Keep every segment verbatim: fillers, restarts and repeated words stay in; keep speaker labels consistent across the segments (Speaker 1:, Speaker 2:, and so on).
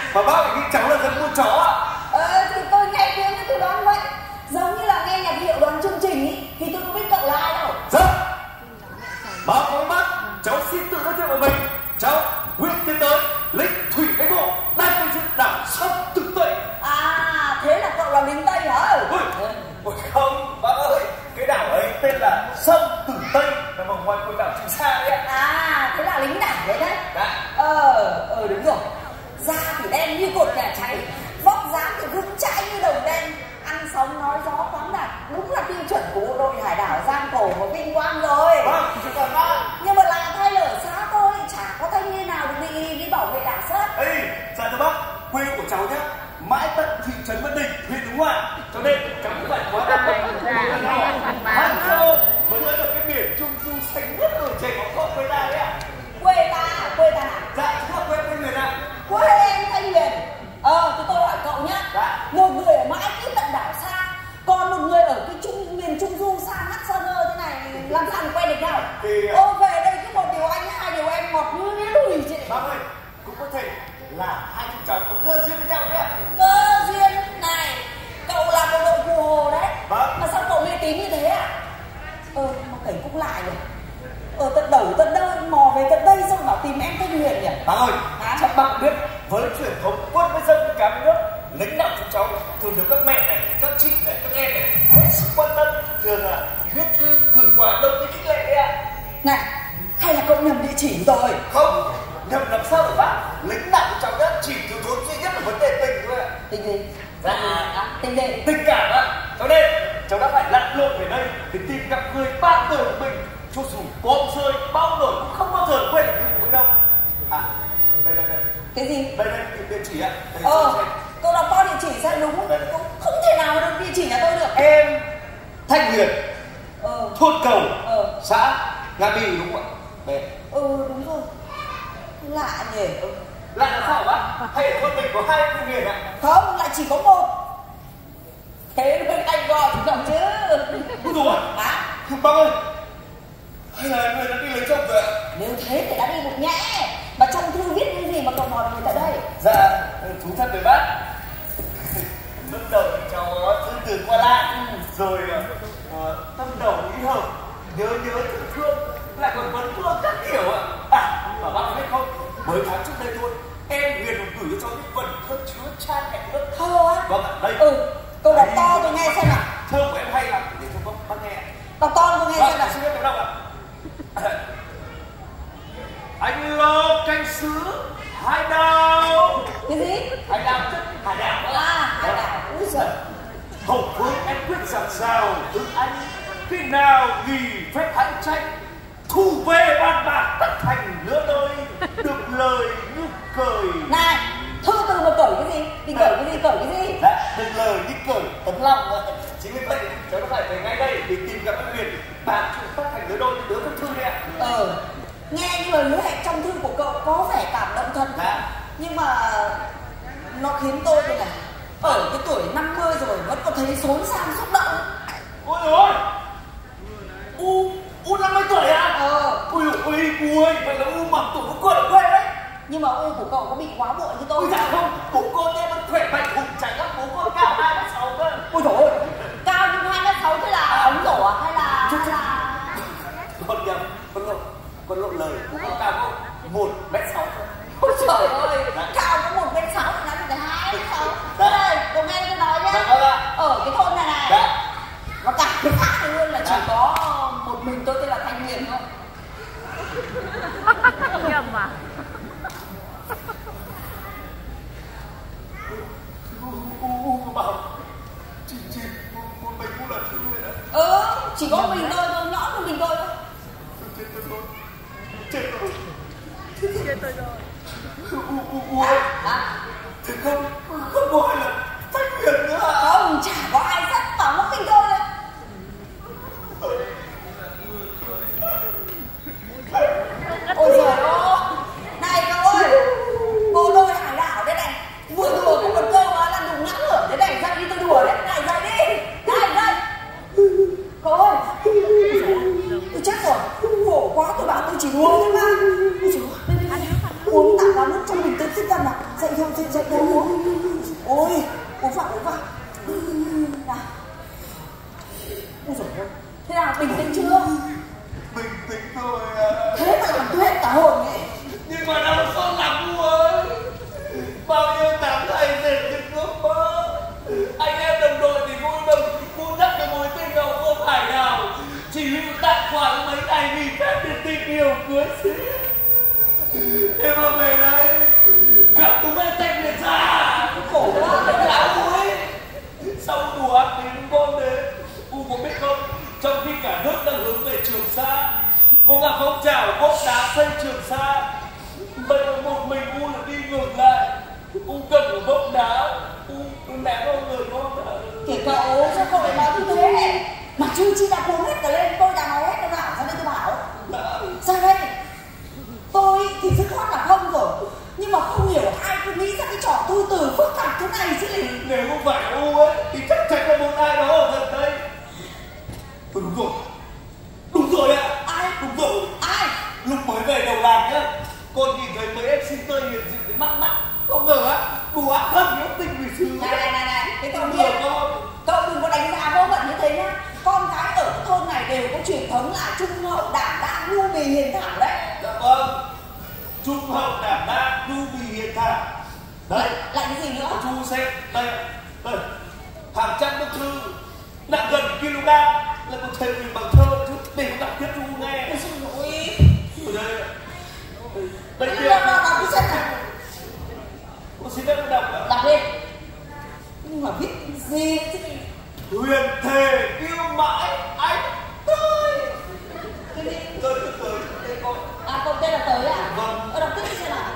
Speaker 1: Mà bác lại nghĩ cháu là dân buôn chó ạ?
Speaker 2: Ờ, thì tôi nghe tiếng thì tôi đoán vậy. Giống như là nghe nhạc hiệu đoán chương trình ý, thì tôi có biết cậu là ai đâu.
Speaker 1: Dạ. Báo cáo bác, cháu xin tự giới thiệu về mình. Cháu Nguyễn Tiến Tới, lính thủy đánh bộ, đang canh giữ đảo sông Tử Tây.
Speaker 2: À, thế là cậu là lính Tây hả?
Speaker 1: Ôi, ôi không, bác ơi, cái đảo ấy tên là sông Tử Tây, nằm ở ngoài quần đảo Trường Sa đấy ạ.
Speaker 2: À, thế là lính đảo đấy đấy.
Speaker 1: Dạ.
Speaker 2: Ờ, ờ đúng rồi. Da thì đen như cột nhà cháy, vóc dáng thì vững chãi như đồng đen, ăn sống nói gió khoáng đạt, đúng là tiêu chuẩn của bộ đội hải đảo Giang Cổ và Vinh Quang rồi.
Speaker 1: Vâng, cảm ơn.
Speaker 2: Nhưng mà lạ thay ở xã tôi chả có thanh niên nào được đi đi bảo vệ đảo sớt.
Speaker 1: Ê, dạ thưa bác, quê của cháu nhé, mãi tận thị trấn Vân Đình, huyện Ứng Hòa, cho nên cháu cũng phải quá đam mê. Hắn thơ mới lấy được cái biển Trung Du xanh mướt ở trẻ có con quê ta đấy ạ.
Speaker 2: Quê ta, quê ta.
Speaker 1: Dạ, chúng là quê quê người nào?
Speaker 2: Quê em Thanh Huyền. Ờ, thì tôi hỏi cậu nhá.
Speaker 1: Dạ.
Speaker 2: Một người ở mãi cái tận đảo xa, còn một người ở cái trung miền Trung Du xa ngắt sơn ơ thế này, làm sao mà quen được nhau?
Speaker 1: Thì
Speaker 2: ô về đây cứ một điều anh, hai điều em, ngọt như cái đùi chị.
Speaker 1: bác ơi, cũng có thể là hai chúng cháu có cơ duyên với nhau đấy ạ.
Speaker 2: Cơ duyên này, cậu là bộ đội Cụ Hồ đấy.
Speaker 1: Vâng.
Speaker 2: Mà sao cậu mê tín như thế à? Ờ, mà kể cũng lại rồi. Ở tận đầu tận đâu mò về tận đây xong bảo tìm em Thanh Huyền nhỉ?
Speaker 1: Bác ơi,
Speaker 2: Hả?
Speaker 1: chắc bác biết với truyền thống quân với dân cả nước, lãnh đạo chúng cháu thường được các mẹ này, các chị này, các em này hết sức quan tâm, thường là viết thư gửi quà động viên khích lệ đấy ạ.
Speaker 2: Này, hay là cậu nhầm địa chỉ rồi?
Speaker 1: Không, nhầm làm sao được bác? Lãnh đạo của cháu nhất chỉ thiếu thốn duy nhất là vấn đề tình thôi ạ.
Speaker 2: Tình gì?
Speaker 1: Dạ.
Speaker 2: À, tình gì?
Speaker 1: Tình cảm ạ. Cho nên cháu đã phải lặn lội về đây để tìm gặp người bạn đời của mình, cho dù bom rơi bao nổi cũng không bao giờ quên được những đâu. À, đây đây đây.
Speaker 2: Cái gì?
Speaker 1: Đây đây, địa chỉ ạ. Đây,
Speaker 2: Ờ,
Speaker 1: xem.
Speaker 2: cậu đọc to địa chỉ xem đúng.
Speaker 1: Đây, đây.
Speaker 2: Cũng không thể nào mà được địa chỉ nhà tôi được.
Speaker 1: Em Thanh Huyền,
Speaker 2: Ờ,
Speaker 1: thôn Cầu,
Speaker 2: ờ,
Speaker 1: xã Nga My đúng không ạ? Đây.
Speaker 2: ừ đúng rồi. Lạ nhỉ?
Speaker 1: Ừ. Lại là sao bác? Hay ở thôn mình có hai Thanh Huyền ạ?
Speaker 2: Không, lại chỉ có một. Thế mới anh gọi thì còn chứ.
Speaker 1: Ôi dồi ôi.
Speaker 2: Hả?
Speaker 1: Bác ơi, hay là người đã đi lấy chồng rồi ạ?
Speaker 2: Nếu thế thì đã đi một nhẽ. Mà trong thư viết cái gì mà cậu mò được người ta đây?
Speaker 1: Dạ, thú thật với bác. Lúc đầu thì cháu thư từ qua lại, rồi uh, tâm đầu ý hợp, nhớ nhớ thương thương, lại còn vấn vương các kiểu ạ. À, mà bác biết không, mới tháng trước đây thôi, em Huyền còn gửi cho cháu những vần thơ chứa chan hẹn ước.
Speaker 2: Thơ á?
Speaker 1: Vâng ạ, đây.
Speaker 2: Ừ, cậu đọc to tôi nghe xem nào.
Speaker 1: Thơ của em hay lắm, để cho bác, bác nghe.
Speaker 2: Đọc to tôi nghe xem
Speaker 1: Vâng,
Speaker 2: nào.
Speaker 1: xin phép cháu đọc ạ. Anh lo canh xứ hải đảo.
Speaker 2: Cái gì?
Speaker 1: Hải đảo chứ, hải đảo.
Speaker 2: À, hải đảo. Úi giời.
Speaker 1: Hậu phương em quyết giặt rào từ anh, khi nào nghỉ phép hãy tranh, thu về bàn bạc tất thành lứa đôi, được lời như cười.
Speaker 2: Này, thư từ mà cởi cái gì? Thì cởi cái gì, cởi cái gì?
Speaker 1: Dạ, được lời như cười tấm lòng ạ. Chính vì vậy cháu phải về ngay đây để tìm gặp anh Huyền, bàn chuyện tất thành lứa đôi như đứa thư đấy ạ.
Speaker 2: Ờ, nghe như lời hứa hẹn trong thư của cậu có vẻ cảm động thật.
Speaker 1: Dạ.
Speaker 2: Nhưng mà nó khiến tôi đây này, ở cái tuổi năm mươi rồi vẫn còn thấy xốn sang xúc động.
Speaker 1: Ôi ôi, u u năm mươi tuổi à?
Speaker 2: Ờ.
Speaker 1: Ui ôi u ơi, vậy là u mặc tuổi của con ở quê đấy.
Speaker 2: Nhưng mà u của cậu có bị quá muộn như tôi?
Speaker 1: Ôi dạ không, bố con em vẫn khỏe mạnh hùng tráng lắm, bố con cao hai mét sáu cơ.
Speaker 2: Ôi dồi ôi, cao như hai mét sáu thế là ống rổ à? Hay là hay là
Speaker 1: Con nhầm, con lộ, con lộ lời, bố con cao không? Một mét sáu thôi.
Speaker 2: ôi trời ơi, cao có một mét sáu thì nói được hai mét sáu. Thế đây, cậu nghe tôi nói nhá.
Speaker 1: Dạ vâng ạ.
Speaker 2: Ở cái thôn này này,
Speaker 1: Dạ.
Speaker 2: nó cả cái khác luôn là chỉ
Speaker 1: Dạ.
Speaker 2: có một mình tôi tên là Thanh Huyền thôi.
Speaker 3: Nhầm à?
Speaker 1: U u bảo chị chị một một mình cũng là thứ này đấy.
Speaker 2: Ừ, chỉ có mình tôi thôi, nhõn một mình tôi thôi.
Speaker 1: Chết tôi rồi, chết tôi.
Speaker 3: Chết tôi rồi.
Speaker 1: U u u ơi,
Speaker 2: À,
Speaker 1: thế không không có ai là Thanh Huyền nữa à?
Speaker 2: không, chả có ai rất bảo nó mình tôi thôi. Ôi giời ơi, này cậu ơi, bộ đôi hải đảo đấy này, vừa đùa cũng một câu mà là đừng ngã ngửa thế này, ra đi tôi đùa đấy, này dậy đi, này dậy. Cậu ơi, tôi chết rồi, khổ quá tôi bảo tôi chỉ đùa thôi mà. Ôi trời ơi, uống tạm vào nước cho mình tới tinh thần nào, dậy thôi, dậy dậy thôi.
Speaker 1: Thế mà về đấy gặp chúng em tách liệt ra
Speaker 2: Khổ quá, mày lão vui.
Speaker 1: sau đùa ác đến bom đấy. U có biết không, trong khi cả nước đang hướng về Trường Sa, có cả phong trào bốc đá xây Trường Sa, vậy mà một mình U là đi ngược lại. U cần của bốc đá, U ném vào người con đã.
Speaker 2: Kể cậu, sao cậu lại nói như thế? Mà Chu Chi đã cuốn hết cả lên, tôi đã nói hết tôi bảo, sao đây tôi bảo. Sao đây? Tôi thì dứt khoát là không rồi. Nhưng mà không hiểu ai cứ nghĩ ra cái trò thư từ phức tạp thế này chứ lì.
Speaker 1: Nếu không phải U ấy, thì chắc chắn là một ai đó ở gần đây. Đúng rồi. Đúng rồi ạ.
Speaker 2: Ai?
Speaker 1: Đúng rồi.
Speaker 2: Ai?
Speaker 1: Lúc mới về đầu làng nhá, con nhìn thấy mấy em sinh tươi hiền dịu đến mắt mắt. Không ngờ á, đủ ác thân nhớ tình vì xứ.
Speaker 2: Này này này này, cái cậu
Speaker 1: Đúng
Speaker 2: biết.
Speaker 1: rồi con.
Speaker 2: Cậu đừng có đánh giá vô vận như thế nhá. Con gái ở cái thôn này đều có truyền thống là trung hậu đảm đang nhu mì hiền thảo đấy.
Speaker 1: Dạ vâng. Trung hậu đảm đang nhu mì hiền thảo. Đấy.
Speaker 2: Lại cái gì nữa?
Speaker 1: Chú xem, đây, đây. Hàng trăm bức thư nặng gần kg lại còn thêm mình bằng thơ chứ để đọc tiếp chú nghe.
Speaker 2: Ôi xin lỗi.
Speaker 1: Ở đây, đây
Speaker 2: Đọc,
Speaker 1: kia.
Speaker 2: đọc, đọc cái sách này.
Speaker 1: Con xin phép đọc ạ.
Speaker 2: Đọc đi. Nhưng mà viết gì chứ?
Speaker 1: Huyền thề yêu mãi anh tới.
Speaker 2: Cái gì?
Speaker 1: Tới tới tới đây con.
Speaker 2: À, cậu tên là Tới à?
Speaker 1: Vâng.
Speaker 2: Ờ, đọc tiếp đi xem nào.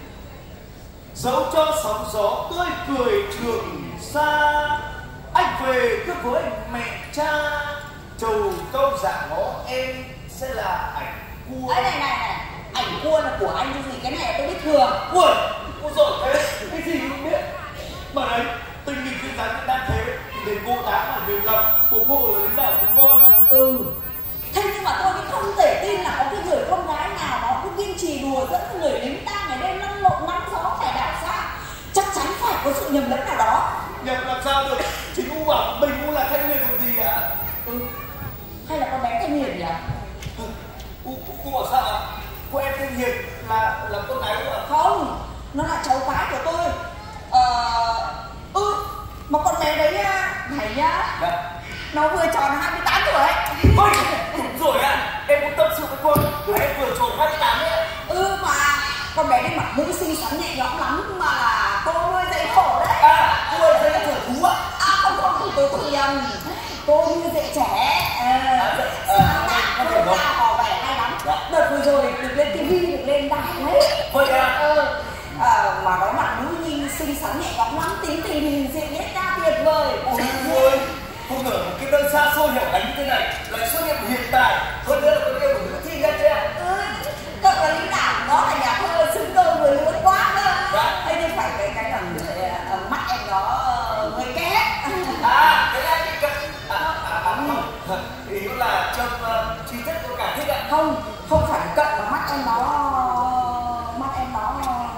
Speaker 1: Dẫu cho sóng gió tươi cười Trường Sa, anh về cứ với mẹ cha, trầu câu dạ ngõ em sẽ là ảnh cua.
Speaker 2: Ấy này này này, ảnh cua là của anh cái gì? Cái này tôi biết thừa.
Speaker 1: Ui, ôi dồi thế, cái gì cũng biết. Mà đấy, tình hình kinh doanh vẫn đang thế, thì đến cô đáng mà nhiều lầm, của cô là lãnh đạo của con ạ.
Speaker 2: Ừ. Thế nhưng mà tôi cũng không thể tin là có cái người con gái nào nó cứ kiên trì đùa dẫn người lính ta ngày đêm lăn lộn nắng gió phải đảo xa. Chắc chắn phải có sự nhầm lẫn nào đó.
Speaker 1: Nhập làm sao được, chính U bảo mình U là thanh niên còn gì ạ?
Speaker 2: Ừ. Hay là con bé Thanh Hiền nhỉ?
Speaker 1: U, U bảo sao ạ? Cô em Thanh Hiền là là con gái U ạ?
Speaker 2: Không, nó là cháu gái của tôi. Ờ... Ừ, mà con bé đấy nha, này nhá,
Speaker 1: Dạ.
Speaker 2: nó vừa tròn hai mươi tám tuổi ấy.
Speaker 1: Ôi, đúng rồi ạ, em cũng tâm sự với con, là em vừa tròn hai mươi tám ấy ạ.
Speaker 2: Ừ mà, con bé đấy mặt mũi xinh xắn nhẹ nhõm lắm mà cô nuôi dạy khổ đấy.
Speaker 1: À, cô ơi, đây là thở thú ạ.
Speaker 2: À không không, không tôi tôi nhầm. Cô nuôi dạy trẻ, ờ, sáng tạo, cô ra họ vẻ hay lắm. Đợt vừa rồi được lên tivi, được lên đài đấy.
Speaker 1: Vậy à?
Speaker 2: Ừ. À, mà nó mặt mũi nhìn xinh xắn nhẹ nhõm lắm, tính tình hình diện hết ra tuyệt vời.
Speaker 1: Ôi ôi, không ngờ một cái nơi xa xôi hẻo lánh như thế này lại xuất hiện hiện tại. Hơn nữa là con yêu của nữ thi nhân đấy ạ.
Speaker 2: Ừ, cậu là lính đảo, đó là nhà thơ xứng đôi người luôn quá cơ.
Speaker 1: Dạ.
Speaker 2: Thế nhưng phải cái cái thằng ờ, mắt em nó hơi két.
Speaker 1: À, cái này thì cận. À, à, à, không. Ý là trong uh, chi tiết của cả thích ạ.
Speaker 2: Không, không phải cận mà mắt em nó mắt em nó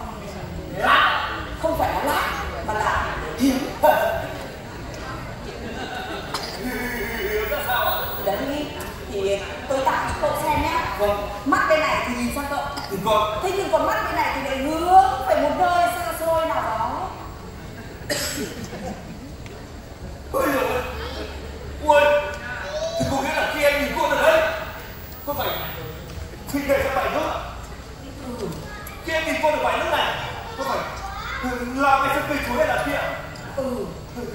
Speaker 1: Lạ.
Speaker 2: không phải là lát mà là hiếm.
Speaker 1: Hiểu ra sao ạ?
Speaker 2: Đấy thì tôi tặng cho cậu xem nhé.
Speaker 1: Vâng.
Speaker 2: Mắt bên này thì nhìn sang cậu.
Speaker 1: Thì còn.
Speaker 2: Thế nhưng còn mắt bên này thì lại hướng về một nơi xa xôi nào đó.
Speaker 1: Ôi giời ơi. Ui, thì có nghĩa là khi anh nhìn cô ở đây, có phải khi về ra bài nước ạ? Ừ. Khi anh nhìn cô ở bài nước này, có phải làm cái sân cây chuối hay là kia?
Speaker 2: Ừ.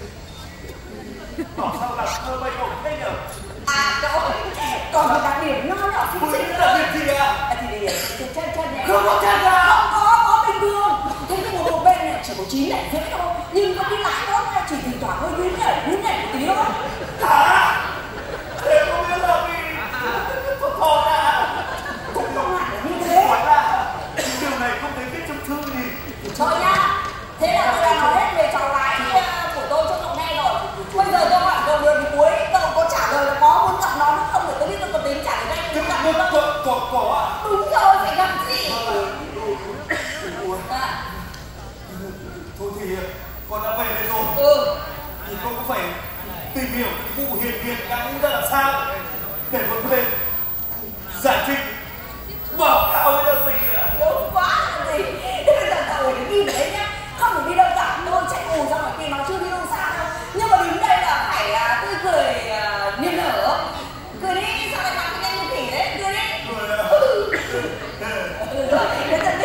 Speaker 1: Bảo sao là thơ bay bổng thế nhở?
Speaker 2: À cậu ơi, còn một đặc điểm nho nhỏ xinh
Speaker 1: Ui,
Speaker 2: xinh nữa.
Speaker 1: đặc điểm gì ạ?
Speaker 2: À, thì để chân chân chân nhé.
Speaker 1: Không có chân à?
Speaker 2: Không có, có bình thường. Thế nhưng một một bên này chỉ có chín này dễ thôi. Nhưng có cái lái đó chỉ thỉnh thoảng hơi nhún nhảy, nhún nhảy một tí thôi.
Speaker 1: Hả? Thế không biết là vì thọt thọt à?
Speaker 2: Cũng không hẳn là như thế.
Speaker 1: Quả là điều này không thấy viết trong thư gì.
Speaker 2: Thôi nhá, thế là tôi đã nói hết về cháu gái uh, của tôi cho cậu nghe rồi. Bây giờ tôi hỏi cậu được đến cuối, cậu có trả lời là có muốn gặp nó không để tôi biết tôi có tính trả lời ngay
Speaker 1: Thế
Speaker 2: không gặp
Speaker 1: có,
Speaker 2: nó không?
Speaker 1: có, có, có ạ?
Speaker 2: Đúng rồi, phải gặp gì?
Speaker 1: Ui,
Speaker 2: À,
Speaker 1: thôi thì con đã về đây rồi.
Speaker 2: ừ,
Speaker 1: Thì con cũng phải tìm hiểu cái vụ hiền hiền đang ra làm sao để con về giải trình báo cáo với đơn vị ạ.
Speaker 2: đúng quá là gì? Thế bây giờ cậu phải đi ở đấy nhá. Không được đi đâu cả, tôi chạy ù ra ngoài kia nó chưa đi đâu xa đâu. Nhưng mà đến đây là phải uh, tươi cười uh, niềm nở. Cười đi, sao lại làm cái nhanh như khỉ đấy, cười đi.
Speaker 1: Rồi ạ.
Speaker 2: Ừ, rồi, đến giờ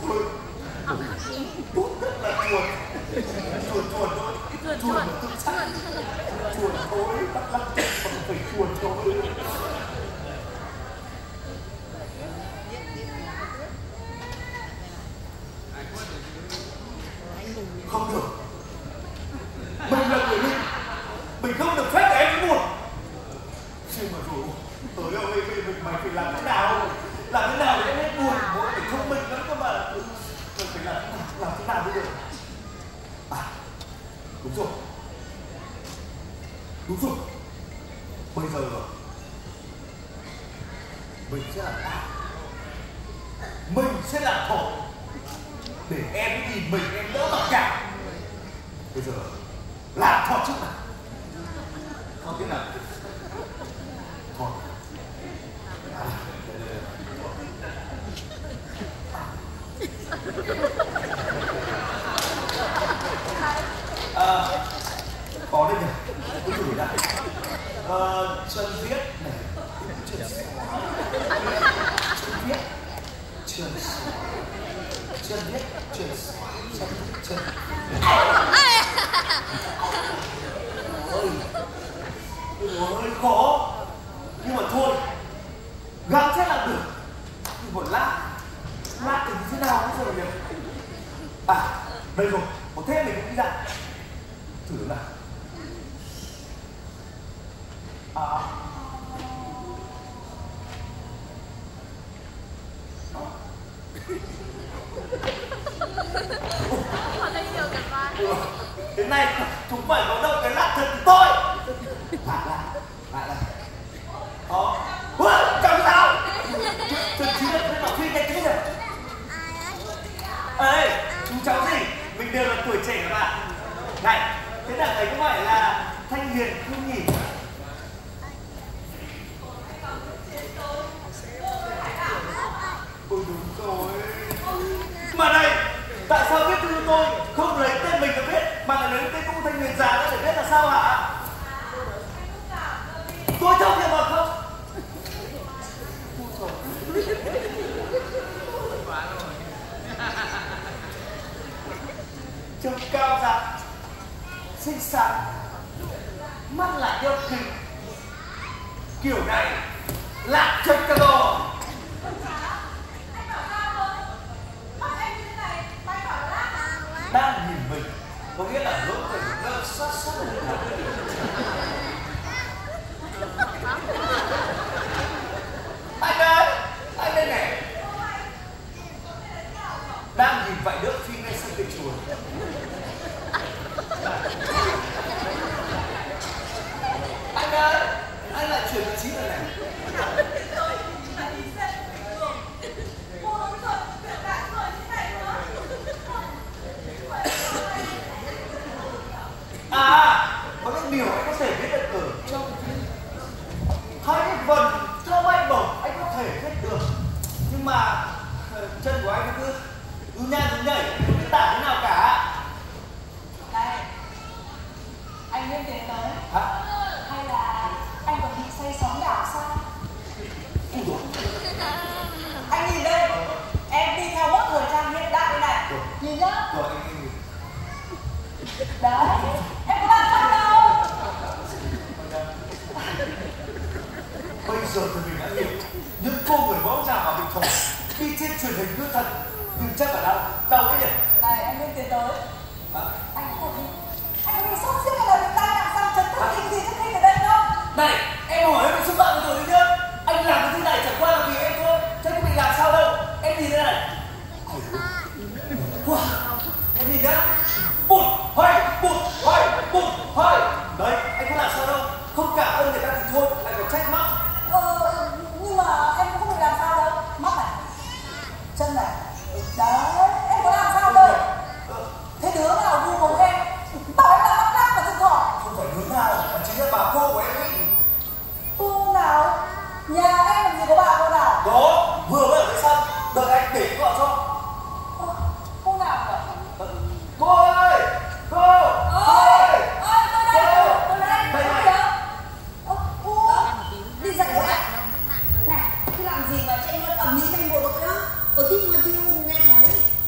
Speaker 1: Thôi, tốt nhất là chuồn. Chuồn chuồn thôi.
Speaker 3: Chuồn
Speaker 1: Chuồn
Speaker 3: chuồn.
Speaker 1: mà tự sát. Chuồn thôi, bắt lăng chân bằng phải chuồn thôi. Không được. Mình là người lính. Mình không được phép để em buồn. Nhưng mà rồi, tới đâu mình, mình, mình, mày phải làm thế nào? Làm thế nào để em hết buồn? Mỗi mình thông minh lắm cơ mà. Mình phải làm thế nào? Làm thế nào bây giờ? À, đúng rồi. Đúng rồi. Bây giờ mình sẽ làm nào? Mình sẽ làm thổ. Để em nhìn mình em đỡ mặc cảm. Bây giờ làm thọ trước nào. Thọ thế nào? Thọ. À, đây, đây, đây. À, có đây này. Cứ thử đã. Ờ, chân viết này. Chân viết. Chân viết. Chân chân viết. Chân chân chân. Ôi, ôi khó. Nhưng mà thôi, gắng sẽ làm được. Nhưng một lát, lát thì như thế nào bây giờ nhỉ? À, đây rồi, có thêm mình cũng đi ra. Thử được nào. À. Đến nay chúng phải có động cái lát thật tôi. Lại lại, lại lại. Đó. Ui, chào sao? Thật chứ là cái bảo Phi nhanh thế này. Ê, chú cháu gì? Mình đều là tuổi trẻ các bạn. Này, thế đằng này có phải là Thanh Hiền không nhỉ? Ôi đúng rồi. Mà này, tại sao viết thư tôi không lấy tên mình để viết mà lại lấy tên cũng Thanh Huyền già ra để viết là sao hả? Tôi trông kìa mà không? Trông cao rắn, xinh xắn, mắt lại đeo kính. Kiểu này lạc chân cả rồi. Đang nhìn mình có nghĩa là lỗ tình lơ sát sát anh ơi, anh đây này. Đang nhìn vậy đỡ phi ngay sang cây chuồn. Anh ơi, anh lại chuyển vị trí rồi này. À, có những điều anh có thể viết được ở trong hai cái vần cho bay bổng anh có thể viết được, nhưng mà chân của anh cứ cứ nha cứ nhảy không biết tả thế nào cả.
Speaker 2: Đây, anh lên tiến tới.
Speaker 1: Hả?
Speaker 2: Hay là anh còn bị say sóng đảo sao?
Speaker 1: Ui dồi.
Speaker 2: Anh nhìn đây, em đi theo mốt thời trang hiện đại đây này.
Speaker 1: Rồi.
Speaker 2: Nhìn nhá.
Speaker 1: Rồi anh anh
Speaker 2: Đấy, em có làm sao đâu.
Speaker 1: bây giờ thì mình đã hiểu những cô người mẫu nào mà bình thường khi trên truyền hình như thật nhưng chắc là đau đau đấy nhỉ.
Speaker 2: Này, anh lên tiến tới.
Speaker 1: Hả?
Speaker 2: Anh có bị anh có bị sốt siết hay là bị tai nạn sao chấn thương kinh gì trước khi ở đây không?
Speaker 1: Này, em hỏi em bị xúc phạm rồi đấy nhá. Anh làm cái thứ này chẳng qua là vì em thôi, chứ không bị làm sao đâu. Em nhìn đây này. Wow, em nhìn nhá. Bụt, hơi, bụt, hơi, bụt, hơi. Đấy, anh có làm sao đâu. Không cảm ơn người ta thì thôi, lại còn trách móc.
Speaker 2: Ờ, nhưng mà em cũng không bị làm sao đâu. Mắt này, chân này. Đấy, em có làm sao đâu. Thế đứa nào vu khống em, bảo em là bắt cóc và chân thỏ.
Speaker 1: Không phải đứa nào, mà chính là bà cô của em ấy.
Speaker 2: Cô nào? Nhà em làm gì có bà cô nào?
Speaker 1: Đó, vừa mới ở đây xong, đợi anh để gọi cho.
Speaker 2: Ờ, cô nào nhỉ?
Speaker 1: Cô ơi! Cô!
Speaker 2: Ơi! Ơi, tôi đây!
Speaker 1: Cô!
Speaker 2: Tôi đây!
Speaker 1: Đây
Speaker 2: Tôi
Speaker 1: này.
Speaker 2: đây! Ơ, cô! Đi dạy cô ạ? Này, cái làm gì mà chạy luôn ẩm ý thành bộ đội đó? Ở tí ngoài kia nghe thấy.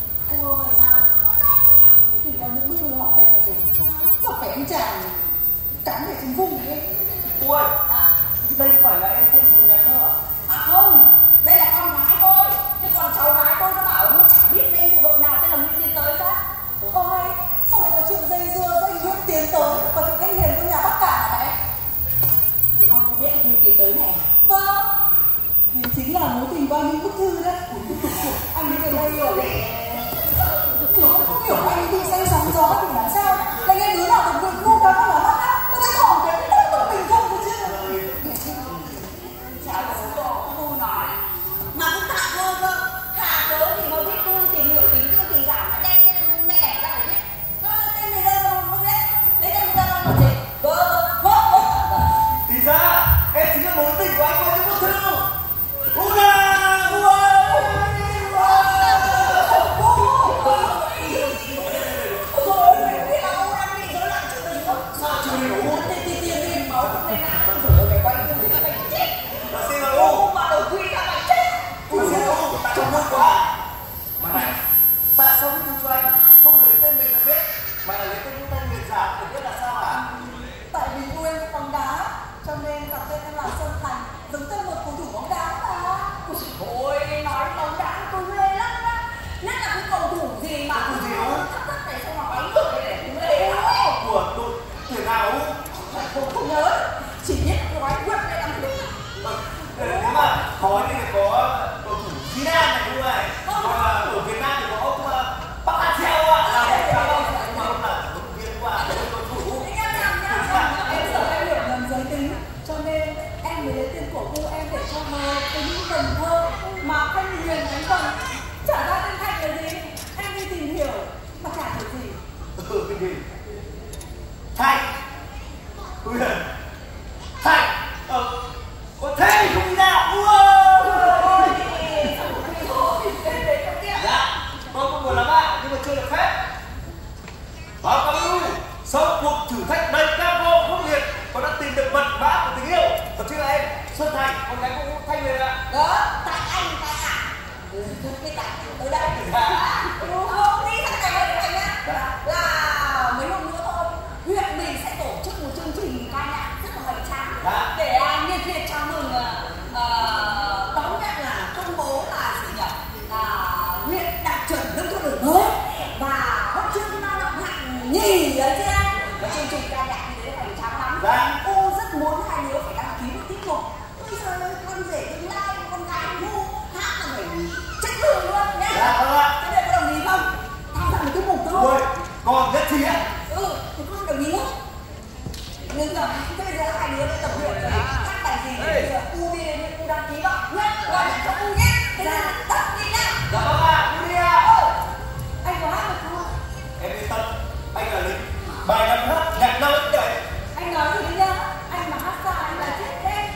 Speaker 2: cái tặng tới đây không đi thằng này với thằng nhá là mấy hôm nữa thôi huyện mình sẽ tổ chức một chương trình ca nhạc rất là hoành tráng để nhiệt liệt chào mừng đón nhận là công bố là gì nhỉ là huyện đạt chuẩn nông thôn đổi mới và huân chương lao động hạng nhì đấy chứ anh. Cái chương trình ca nhạc như thế hoành tráng lắm. Cô rất muốn hai đứa phải đăng ký một tiết mục. Bây giờ con rể tương lai con gái ngu hát là phải chất lượng luôn nhé.
Speaker 1: Dạ vâng ạ.
Speaker 2: Thế để con đồng ý không? Tham gia một tiết mục thôi.
Speaker 1: Con nhất trí ạ.
Speaker 2: Ừ, thì con đồng ý không? Nhưng rồi, thế bây giờ hai đứa đi tập luyện rồi. Hát bài gì thì bây giờ U đi đến U đăng ký vào nhé. Gọi điện cho U nhé. Thế là tập đi nhá.
Speaker 1: Dạ vâng ạ, U đi ạ.
Speaker 2: Ừ. Anh có hát được không?
Speaker 1: Em yên tâm, anh là lính. Bài năm hát, nhạc đâu cũng vậy.
Speaker 2: Anh nói gì đi nhá. Anh mà hát ra anh là chết đấy.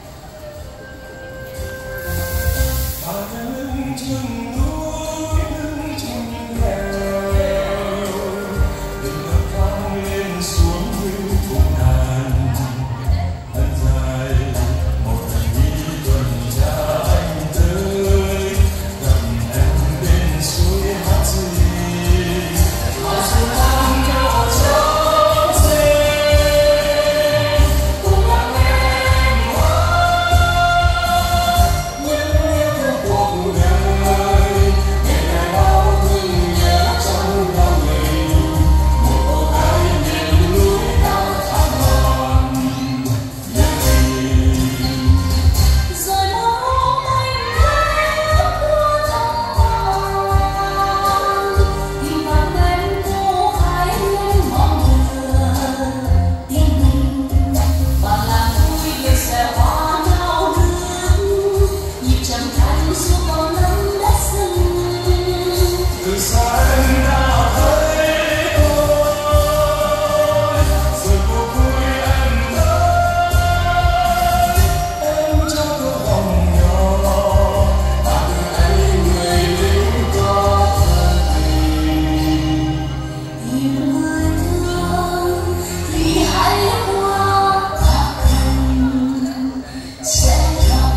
Speaker 4: Bà đứng chừng núi, đứng chừng nghèo, đừng ngước cao lên xuống như thùng đàn. Thật dài, một lần đi tuần tra anh tới, cầm em bên suối hát gì. Mà dù đang cao trong dây, cùng lắng nghe em hát. Những yêu thương cuộc đời, ngày ngày đau thương nhớ trong lòng mình. Một cô gái miền núi cao thẳm mòn nhớ mình. Rồi một hôm anh thấy mưa trong vàng, tìm bằng bên cô gái lên mong lửa tim mình. Và làm vui việc xẻ hoa nao nước, nhịp trầm thanh suốt con nắng đất rừng. Từ xa em đã thấy tôi, rồi cuộc vui em tới. Em cho tôi vòng nhỏ, và từ anh người lính có thân tình. Tìm người thương thì hãy qua thác thành, sẽ gặp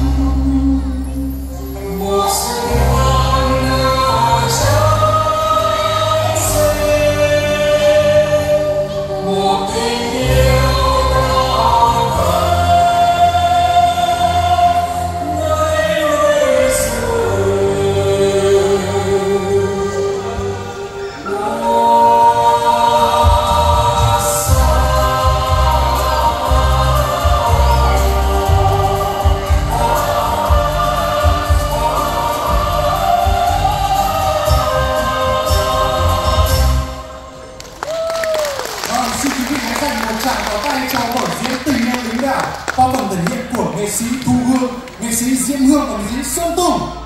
Speaker 4: mùa xuân hoang nở trái rơi, một tình yêu đau khổ nơi nơi rời.
Speaker 5: Vâng, xin quý vị hãy dành một tràng pháo tay cho vở diễn Tình Em Lính Đảo qua phần thể hiện của nghệ sĩ Thu Hương, nghệ sĩ Diễm Hương và nghệ sĩ Sơn Tùng.